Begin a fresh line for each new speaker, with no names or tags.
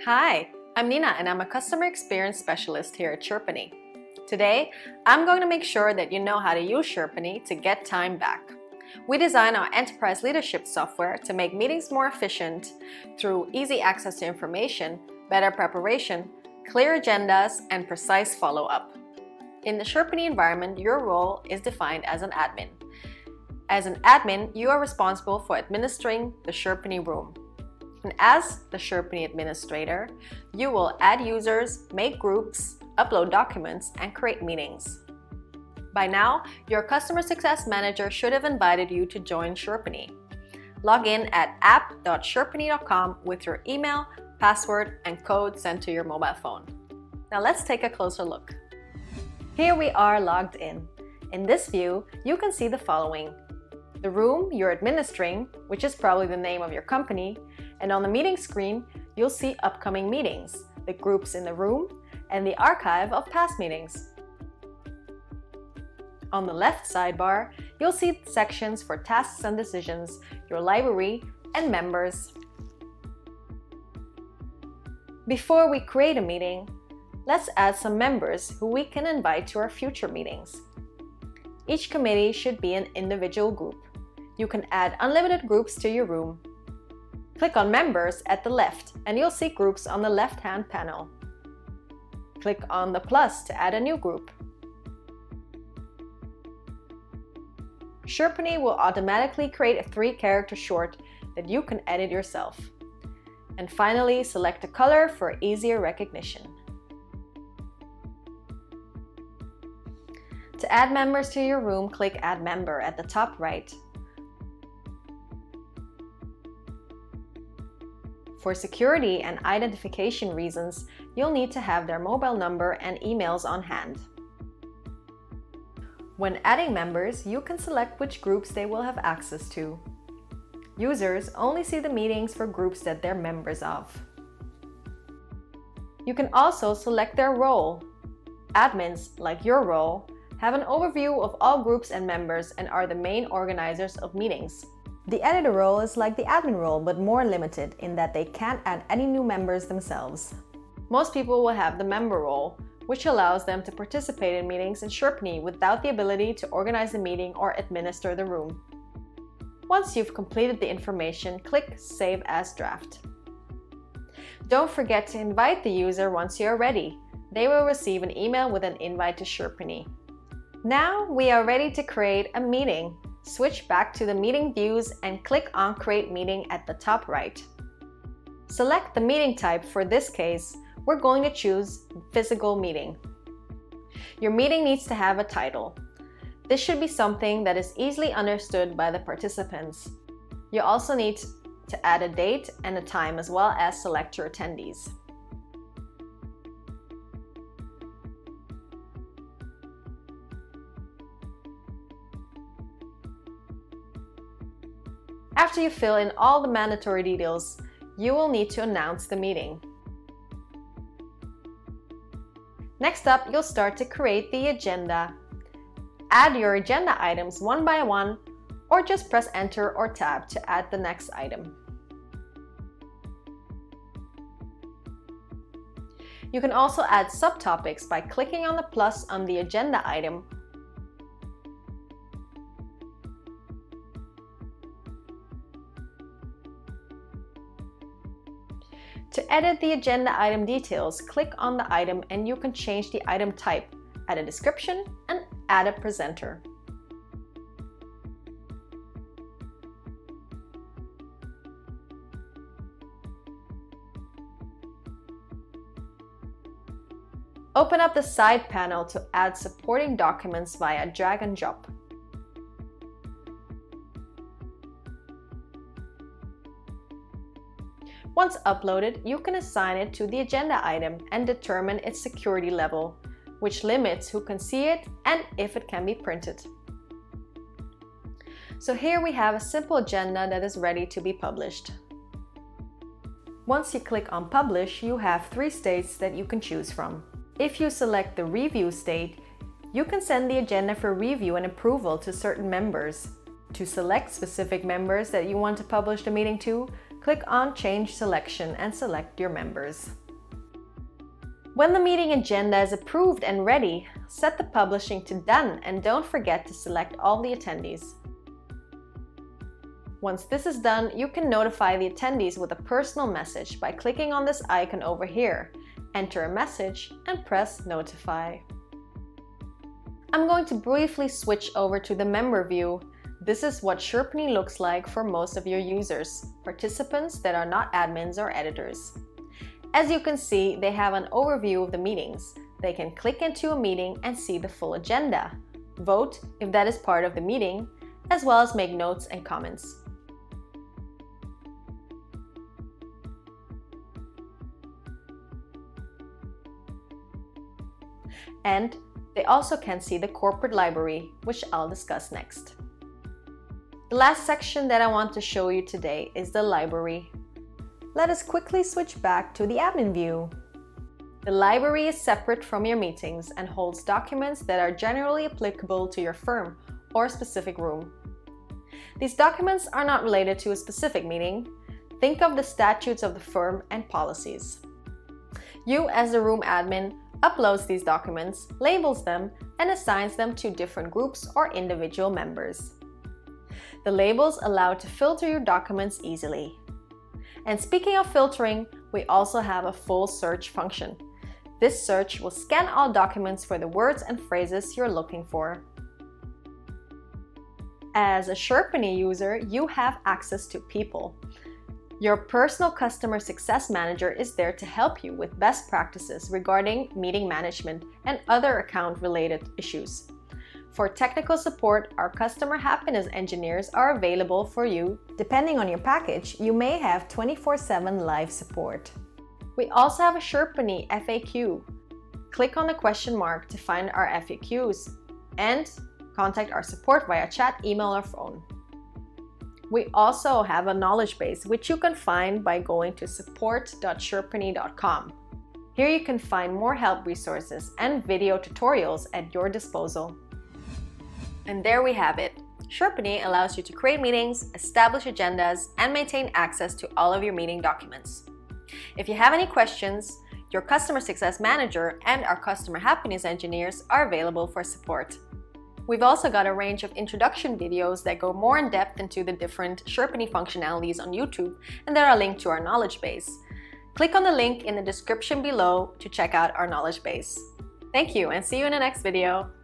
Hi, I'm Nina and I'm a Customer Experience Specialist here at Sherpany. Today, I'm going to make sure that you know how to use Sherpany to get time back. We design our enterprise leadership software to make meetings more efficient through easy access to information, better preparation, clear agendas, and precise follow-up. In the Sherpany environment, your role is defined as an admin. As an admin, you are responsible for administering the Sherpany room. And as the Sherpany Administrator, you will add users, make groups, upload documents, and create meetings. By now, your Customer Success Manager should have invited you to join Sherpany. Log in at app.sherpany.com with your email, password, and code sent to your mobile phone. Now let's take a closer look. Here we are logged in. In this view, you can see the following: the room you're administering, which is probably the name of your company, and on the meeting screen, you'll see upcoming meetings, the groups in the room, and the archive of past meetings. On the left sidebar, you'll see sections for tasks and decisions, your library, and members. Before we create a meeting, let's add some members who we can invite to our future meetings. Each committee should be an individual group. You can add unlimited groups to your room. Click on Members at the left and you'll see groups on the left-hand panel. Click on the plus to add a new group. Sherpany will automatically create a 3-character short that you can edit yourself. And finally, select a color for easier recognition. To add members to your room, click Add Member at the top right. For security and identification reasons, you'll need to have their mobile number and emails on hand. When adding members, you can select which groups they will have access to. Users only see the meetings for groups that they're members of. You can also select their role. Admins, like your role, have an overview of all groups and members and are the main organizers of meetings. The editor role is like the admin role, but more limited in that they can't add any new members themselves. Most people will have the member role, which allows them to participate in meetings in Sherpany without the ability to organize the meeting or administer the room. Once you've completed the information, click Save as Draft. Don't forget to invite the user once you are ready. They will receive an email with an invite to Sherpany. Now we are ready to create a meeting. Switch back to the meeting views and click on Create Meeting at the top right. Select the meeting type. For this case, we're going to choose Physical Meeting. Your meeting needs to have a title. This should be something that is easily understood by the participants. You also need to add a date and a time as well as select your attendees. After you fill in all the mandatory details, you will need to announce the meeting. Next up, you'll start to create the agenda. Add your agenda items one by one, or just press Enter or Tab to add the next item. You can also add subtopics by clicking on the plus on the agenda item. To edit the agenda item details, click on the item and you can change the item type, add a description, and add a presenter. Open up the side panel to add supporting documents via drag and drop. Once uploaded, you can assign it to the agenda item and determine its security level, which limits who can see it and if it can be printed. So here we have a simple agenda that is ready to be published. Once you click on Publish, you have 3 states that you can choose from. If you select the Review state, you can send the agenda for review and approval to certain members. To select specific members that you want to publish the meeting to, click on Change Selection and select your members. When the meeting agenda is approved and ready, set the publishing to Done and don't forget to select all the attendees. Once this is done, you can notify the attendees with a personal message by clicking on this icon over here, enter a message, and press Notify. I'm going to briefly switch over to the member view. This is what Sherpany looks like for most of your users, participants that are not admins or editors. As you can see, they have an overview of the meetings. They can click into a meeting and see the full agenda, vote if that is part of the meeting, as well as make notes and comments. And they also can see the corporate library, which I'll discuss next. The last section that I want to show you today is the library. Let us quickly switch back to the admin view. The library is separate from your meetings and holds documents that are generally applicable to your firm or specific room. These documents are not related to a specific meeting. Think of the statutes of the firm and policies. You, as the room admin, uploads these documents, labels them, and assigns them to different groups or individual members. The labels allow to filter your documents easily. And speaking of filtering, we also have a full search function. This search will scan all documents for the words and phrases you're looking for. As a Sherpany user, you have access to people. Your personal customer success manager is there to help you with best practices regarding meeting management and other account-related issues. For technical support, our customer happiness engineers are available for you. Depending on your package, you may have 24/7 live support. We also have a Sherpany FAQ. Click on the question mark to find our FAQs and contact our support via chat, email, or phone. We also have a knowledge base, which you can find by going to support.sherpany.com. Here you can find more help resources and video tutorials at your disposal. And there we have it. Sherpany allows you to create meetings, establish agendas, and maintain access to all of your meeting documents. If you have any questions, your customer success manager and our customer happiness engineers are available for support. We've also got a range of introduction videos that go more in depth into the different Sherpany functionalities on YouTube, and they are linked to our knowledge base. Click on the link in the description below to check out our knowledge base. Thank you, and see you in the next video.